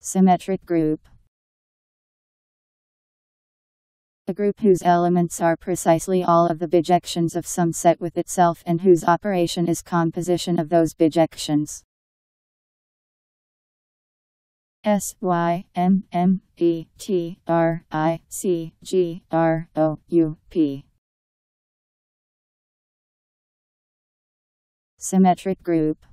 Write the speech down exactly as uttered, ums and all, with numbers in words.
Symmetric group. A group whose elements are precisely all of the bijections of some set with itself and whose operation is composition of those bijections. S Y M M E T R I C G R O U P. Symmetric group.